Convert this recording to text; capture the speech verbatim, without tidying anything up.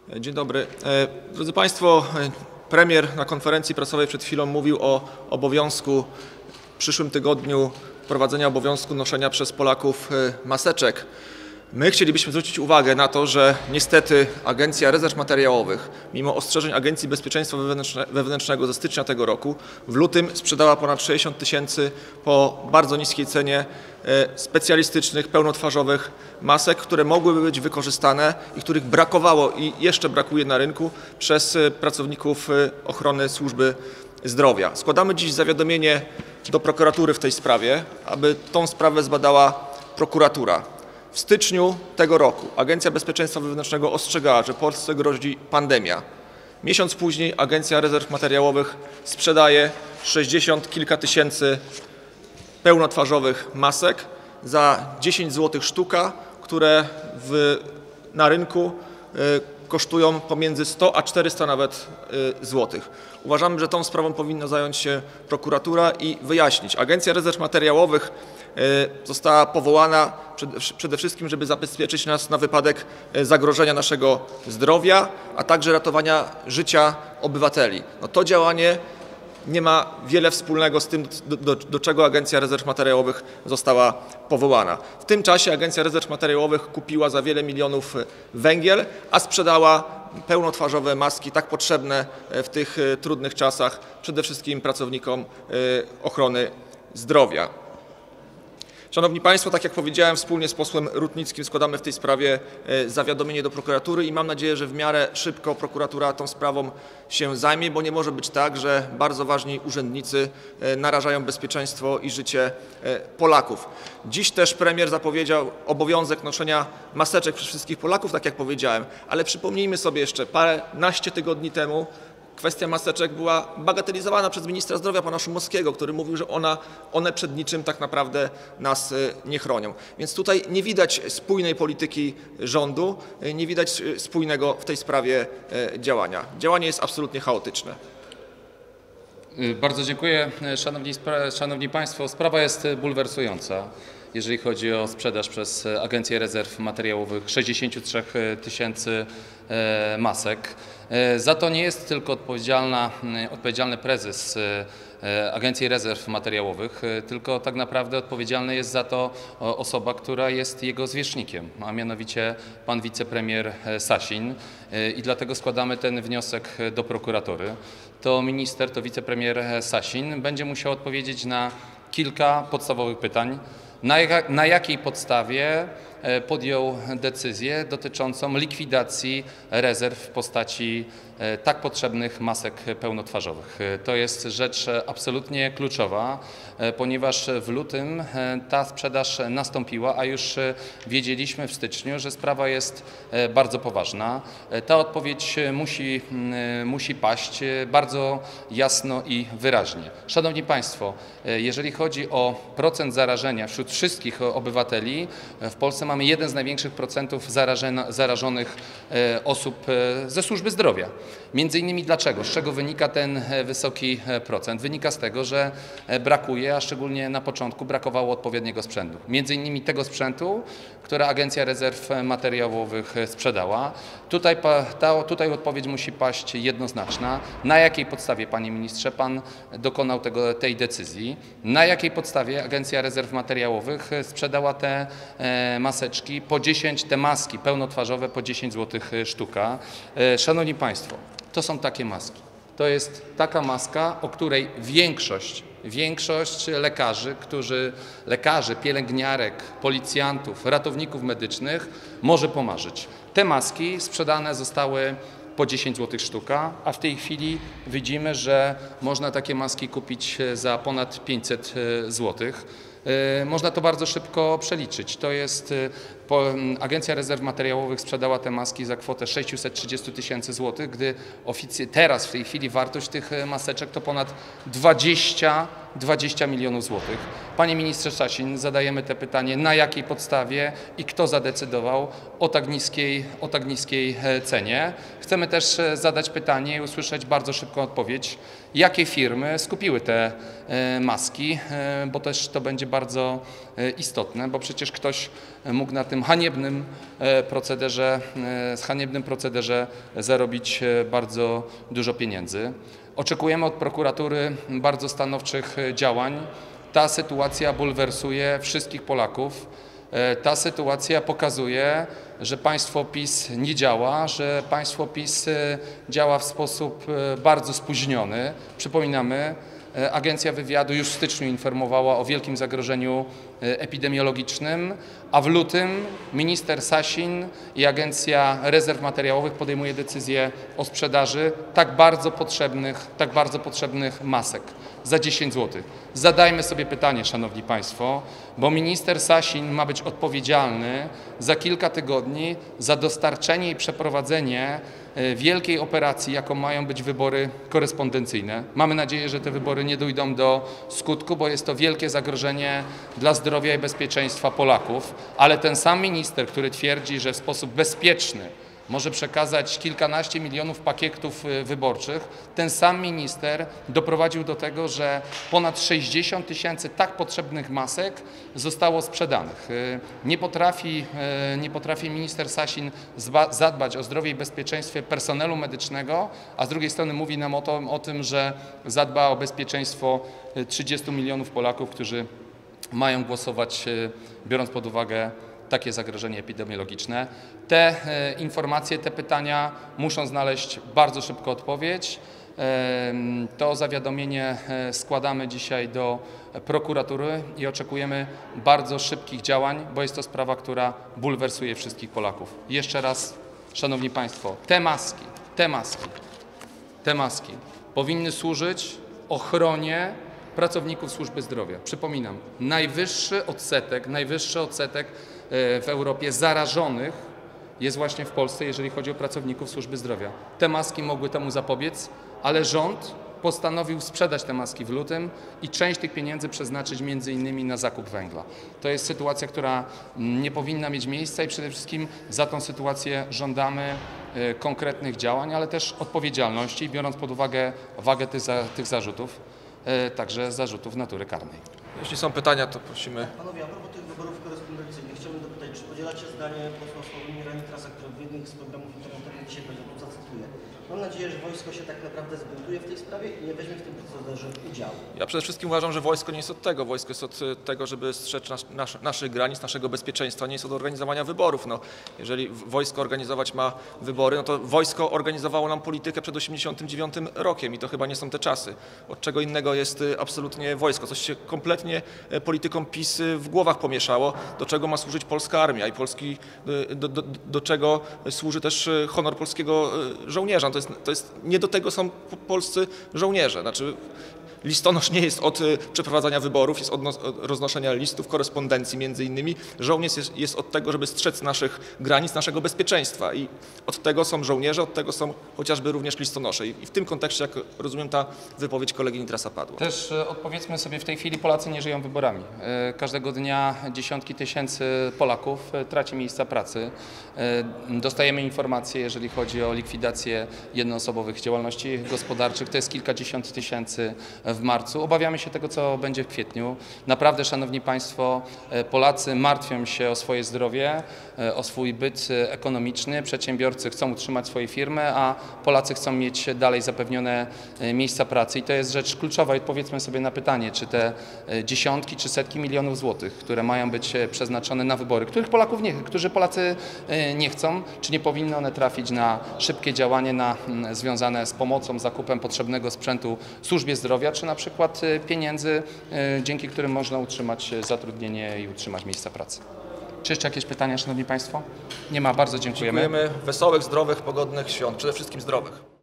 Dzień dobry. Drodzy Państwo, premier na konferencji prasowej przed chwilą mówił o obowiązku w przyszłym tygodniu wprowadzenia obowiązku noszenia przez Polaków maseczek. My chcielibyśmy zwrócić uwagę na to, że niestety Agencja Rezerw Materiałowych, mimo ostrzeżeń Agencji Bezpieczeństwa Wewnętrznego ze stycznia tego roku, w lutym sprzedała ponad sześćdziesiąt tysięcy po bardzo niskiej cenie specjalistycznych, pełnotwarzowych masek, które mogłyby być wykorzystane i których brakowało i jeszcze brakuje na rynku przez pracowników ochrony służby zdrowia. Składamy dziś zawiadomienie do prokuratury w tej sprawie, aby tą sprawę zbadała prokuratura. W styczniu tego roku Agencja Bezpieczeństwa Wewnętrznego ostrzegała, że Polsce grozi pandemia. Miesiąc później Agencja Rezerw Materiałowych sprzedaje sześćdziesiąt kilka tysięcy pełnotwarzowych masek za dziesięć złotych sztuka, które w, na rynku y, kosztują pomiędzy sto a czterysta nawet y, złotych. Uważamy, że tą sprawą powinna zająć się prokuratura i wyjaśnić. Agencja Rezerw Materiałowych została powołana przede wszystkim, żeby zabezpieczyć nas na wypadek zagrożenia naszego zdrowia, a także ratowania życia obywateli. No to działanie nie ma wiele wspólnego z tym, do, do, do czego Agencja Rezerw Materiałowych została powołana. W tym czasie Agencja Rezerw Materiałowych kupiła za wiele milionów węgiel, a sprzedała pełnotwarzowe maski tak potrzebne w tych trudnych czasach przede wszystkim pracownikom ochrony zdrowia. Szanowni Państwo, tak jak powiedziałem, wspólnie z posłem Rutnickim składamy w tej sprawie zawiadomienie do prokuratury i mam nadzieję, że w miarę szybko prokuratura tą sprawą się zajmie, bo nie może być tak, że bardzo ważni urzędnicy narażają bezpieczeństwo i życie Polaków. Dziś też premier zapowiedział obowiązek noszenia maseczek przez wszystkich Polaków, tak jak powiedziałem, ale przypomnijmy sobie jeszcze paręnaście tygodni temu kwestia maseczek była bagatelizowana przez ministra zdrowia pana Szumowskiego, który mówił, że ona, one przed niczym tak naprawdę nas nie chronią. Więc tutaj nie widać spójnej polityki rządu, nie widać spójnego w tej sprawie działania. Działanie jest absolutnie chaotyczne. Bardzo dziękuję. Szanowni, Szanowni Państwo, sprawa jest bulwersująca, jeżeli chodzi o sprzedaż przez Agencję Rezerw Materiałowych sześćdziesięciu trzech tysięcy masek. Za to nie jest tylko odpowiedzialna, odpowiedzialny prezes Agencji Rezerw Materiałowych, tylko tak naprawdę odpowiedzialna jest za to osoba, która jest jego zwierzchnikiem, a mianowicie pan wicepremier Sasin, i dlatego składamy ten wniosek do prokuratury. To minister, to wicepremier Sasin będzie musiał odpowiedzieć na kilka podstawowych pytań. Na, jak, na jakiej podstawie podjął decyzję dotyczącą likwidacji rezerw w postaci tak potrzebnych masek pełnotwarzowych. To jest rzecz absolutnie kluczowa, ponieważ w lutym ta sprzedaż nastąpiła, a już wiedzieliśmy w styczniu, że sprawa jest bardzo poważna. Ta odpowiedź musi, musi paść bardzo jasno i wyraźnie. Szanowni Państwo, jeżeli chodzi o procent zarażenia wśród wszystkich obywateli, w Polsce mamy jeden z największych procentów zarażonych osób ze służby zdrowia. Między innymi dlaczego? Z czego wynika ten wysoki procent? Wynika z tego, że brakuje, a szczególnie na początku brakowało odpowiedniego sprzętu. Między innymi tego sprzętu, które Agencja Rezerw Materiałowych sprzedała. Tutaj, ta, tutaj odpowiedź musi paść jednoznaczna. Na jakiej podstawie, panie ministrze, pan dokonał tego, tej decyzji? Na jakiej podstawie Agencja Rezerw Materiałowych sprzedała te maseczki po dziesięć, te maski pełnotwarzowe po dziesięć złotych sztuka? Szanowni Państwo, to są takie maski. To jest taka maska, o której większość, większość lekarzy, którzy, lekarzy, pielęgniarek, policjantów, ratowników medycznych może pomarzyć. Te maski sprzedane zostały po dziesięć złotych sztuka, a w tej chwili widzimy, że można takie maski kupić za ponad pięćset złotych. Można to bardzo szybko przeliczyć. To jest, Agencja Rezerw Materiałowych sprzedała te maski za kwotę sześćset trzydzieści tysięcy złotych, gdy teraz w tej chwili wartość tych maseczek to ponad dwadzieścia, dwadzieścia milionów złotych. Panie ministrze Sasin, zadajemy te pytanie, na jakiej podstawie i kto zadecydował o tak niskiej, o tak niskiej cenie. Chcemy też zadać pytanie i usłyszeć bardzo szybką odpowiedź, jakie firmy skupiły te maski, bo też to będzie bardzo istotne, bo przecież ktoś mógł na tym haniebnym procederze, haniebnym procederze zarobić bardzo dużo pieniędzy. Oczekujemy od prokuratury bardzo stanowczych działań. Ta sytuacja bulwersuje wszystkich Polaków. Ta sytuacja pokazuje, że państwo PiS nie działa, że państwo PiS działa w sposób bardzo spóźniony. Przypominamy, Agencja Wywiadu już w styczniu informowała o wielkim zagrożeniu epidemiologicznym, a w lutym minister Sasin i Agencja Rezerw Materiałowych podejmuje decyzję o sprzedaży tak bardzo potrzebnych, tak bardzo potrzebnych masek za dziesięć złotych. Zadajmy sobie pytanie, szanowni państwo, bo minister Sasin ma być odpowiedzialny za kilka tygodni za dostarczenie i przeprowadzenie wielkiej operacji, jaką mają być wybory korespondencyjne. Mamy nadzieję, że te wybory nie dojdą do skutku, bo jest to wielkie zagrożenie dla zdrowia i bezpieczeństwa Polaków, ale ten sam minister, który twierdzi, że w sposób bezpieczny może przekazać kilkanaście milionów pakietów wyborczych, ten sam minister doprowadził do tego, że ponad sześćdziesiąt tysięcy tak potrzebnych masek zostało sprzedanych. Nie potrafi, nie potrafi minister Sasin zadbać o zdrowie i bezpieczeństwo personelu medycznego, a z drugiej strony mówi nam o, to, o tym, że zadba o bezpieczeństwo trzydziestu milionów Polaków, którzy mają głosować, biorąc pod uwagę takie zagrożenie epidemiologiczne. Te e, informacje, te pytania muszą znaleźć bardzo szybko odpowiedź. E, to zawiadomienie e, składamy dzisiaj do prokuratury i oczekujemy bardzo szybkich działań, bo jest to sprawa, która bulwersuje wszystkich Polaków. Jeszcze raz, szanowni państwo, te maski, te maski, te maski powinny służyć ochronie pracowników służby zdrowia. Przypominam, najwyższy odsetek, najwyższy odsetek w Europie zarażonych jest właśnie w Polsce, jeżeli chodzi o pracowników służby zdrowia. Te maski mogły temu zapobiec, ale rząd postanowił sprzedać te maski w lutym i część tych pieniędzy przeznaczyć między innymi na zakup węgla. To jest sytuacja, która nie powinna mieć miejsca i przede wszystkim za tą sytuację żądamy konkretnych działań, ale też odpowiedzialności, biorąc pod uwagę wagę tych, za, tych zarzutów, także zarzutów natury karnej. Jeśli są pytania, to prosimy. Panowie, a propos tych wyborów korespondencyjnych, chciałbym dopytać, czy podzielacie zdanie posła Sławomira Nitrasa, który w jednym z programów internetowych dzisiaj powiedział, tu zacytuję: mam nadzieję, że wojsko się tak naprawdę zbuntuje w tej sprawie i nie weźmie w tym procederze udziału. Ja przede wszystkim uważam, że wojsko nie jest od tego. Wojsko jest od tego, żeby strzec nas, nas, naszych granic, naszego bezpieczeństwa, nie jest od organizowania wyborów. No, jeżeli wojsko organizować ma wybory, no to wojsko organizowało nam politykę przed osiemdziesiątym dziewiątym rokiem i to chyba nie są te czasy. Od czego innego jest absolutnie wojsko. Coś się kompletnie politykom PiS w głowach pomieszało, do czego ma służyć polska armia i polski, do, do, do czego służy też honor polskiego żołnierza. To jest, to jest, nie do tego są polscy żołnierze. Znaczy, listonosz nie jest od przeprowadzania wyborów, jest od roznoszenia listów, korespondencji między innymi. Żołnierz jest, jest od tego, żeby strzec naszych granic, naszego bezpieczeństwa i od tego są żołnierze, od tego są chociażby również listonosze. I w tym kontekście, jak rozumiem, ta wypowiedź kolegi Nitrasa padła. Też odpowiedzmy sobie, w tej chwili Polacy nie żyją wyborami. Każdego dnia dziesiątki tysięcy Polaków traci miejsca pracy. Dostajemy informacje, jeżeli chodzi o likwidację jednoosobowych działalności gospodarczych, to jest kilkadziesiąt tysięcy w marcu. Obawiamy się tego, co będzie w kwietniu. Naprawdę, szanowni państwo, Polacy martwią się o swoje zdrowie, o swój byt ekonomiczny. Przedsiębiorcy chcą utrzymać swoje firmy, a Polacy chcą mieć dalej zapewnione miejsca pracy. I to jest rzecz kluczowa. I odpowiedzmy sobie na pytanie, czy te dziesiątki czy setki milionów złotych, które mają być przeznaczone na wybory, których Polaków nie, którzy Polacy nie chcą, czy nie powinny one trafić na szybkie działanie na, związane z pomocą, zakupem potrzebnego sprzętu służbie zdrowia, czy na przykład pieniędzy, dzięki którym można utrzymać zatrudnienie i utrzymać miejsca pracy. Czy jeszcze jakieś pytania, szanowni państwo? Nie ma, bardzo dziękujemy. Dziękujemy. Wesołych, zdrowych, pogodnych świąt, przede wszystkim zdrowych.